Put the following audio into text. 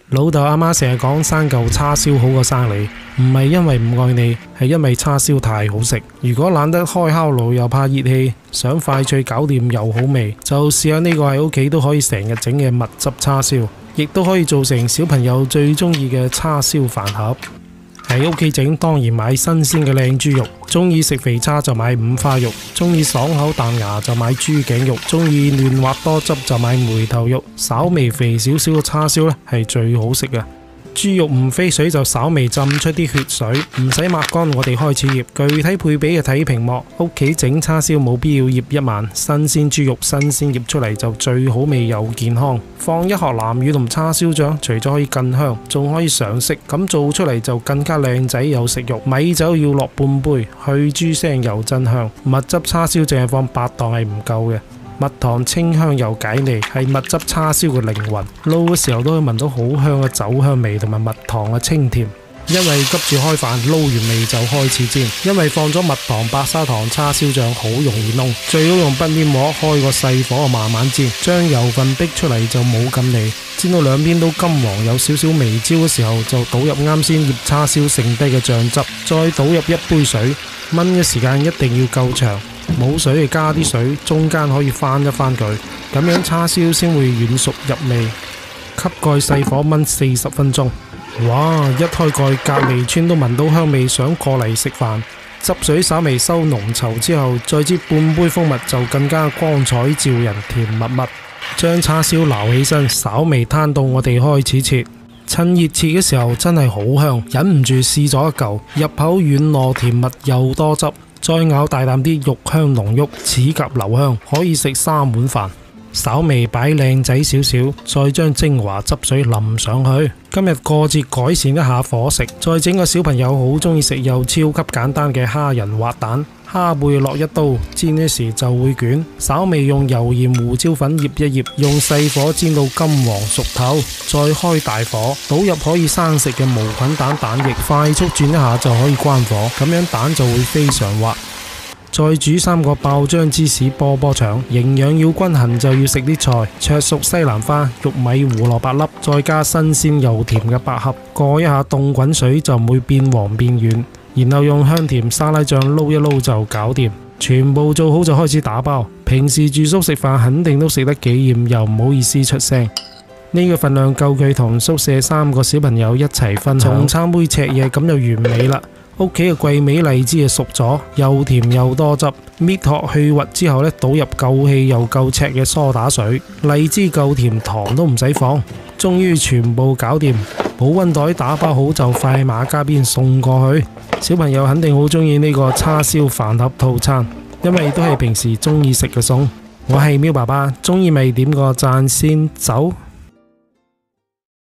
老豆阿媽成日講生嚿叉燒好過生你，唔係因為唔愛你，係因為叉燒太好食。如果懶得開烤爐又怕熱氣，想快脆搞掂又好味，就試下呢個喺屋企都可以成日整嘅蜜汁叉燒，亦都可以做成小朋友最中意嘅叉燒飯盒。喺屋企整當然買新鮮嘅靚豬肉，中意食肥叉就買五花肉，中意爽口彈牙就買豬頸肉，中意嫩滑多汁就買梅頭肉。稍微肥少少嘅叉燒呢係最好食嘅。豬肉唔飛水就稍微浸出啲血水，唔使抹乾。我哋開始醃，具體配比嘅睇屏幕。屋企整叉燒冇必要醃一晚，新鮮豬肉新鮮醃出嚟就最好味又健康。放一盒南乳同叉燒醬，除咗可以更香，仲可以上色，咁做出嚟就更加靚仔又食肉。米酒要落半杯，去豬腥又真香。蜜汁叉燒淨係放8檔係唔夠嘅。蜜糖清香又解膩，係蜜汁叉燒嘅靈魂。撈嘅時候都可以聞到好香嘅酒香味同埋蜜糖嘅清甜。因為急住開飯，撈完味就開始煎。因為放咗蜜糖、白砂糖、叉燒醬好容易燶，最好用不粘鑊開個細火慢慢煎，將油分逼出嚟就冇咁膩。煎到兩邊都金黃有少少微焦嘅時候，就倒入啱先醃叉燒剩低嘅醬汁，再倒入1杯水。燜嘅時間一定要夠長。冇水就加啲水，中間可以翻一翻佢，咁樣叉燒先會軟熟入味。吸蓋細火燜40分鐘。哇！一開蓋，隔離村都聞到香味，想過嚟食飯。汁水稍微收濃稠之後，再接半杯蜂蜜就更加光彩照人，甜蜜蜜。將叉燒撈起身，稍微攤到我哋開始切。趁熱切嘅時候真係好香，忍唔住試咗一嚿，入口軟糯甜蜜又多汁。再咬大啖啲，肉香濃郁，齒頰留香，可以食3碗飯。稍微擺靚仔少少，再將精華汁水淋上去。今日過節改善一下伙食，再整個小朋友好中意食又超級簡單嘅蝦仁滑蛋。蝦背落一刀，煎一時就會捲。稍微用油鹽胡椒粉醃一醃，用細火煎到金黃熟透，再開大火，倒入可以生食嘅無菌蛋蛋液，快速轉一下就可以關火，咁樣蛋就會非常滑。再煮3個爆漿芝士波波腸，營養要均衡就要食啲菜，灼熟西蘭花、玉米、胡蘿蔔粒，再加新鮮又甜嘅百合，過一下凍滾水就唔會變黃變軟，然後用香甜沙拉醬撈一撈就搞掂。全部做好就開始打包。平時住宿食飯肯定都食得幾厭，又唔好意思出聲。呢個份量夠佢同宿舍3個小朋友一齊分享。重餐杯赤嘢咁就完美啦。屋企嘅桂味荔枝熟咗，又甜又多汁。搣殼去核之後倒入夠氣又夠赤嘅梳打水，荔枝夠甜，糖都唔使放。終於全部搞掂，保溫袋打包好就快馬加鞭送過去。小朋友肯定好中意呢個叉燒飯盒套餐，因為都係平時中意食嘅餸。我係喵爸爸，中意咪點個讚先走。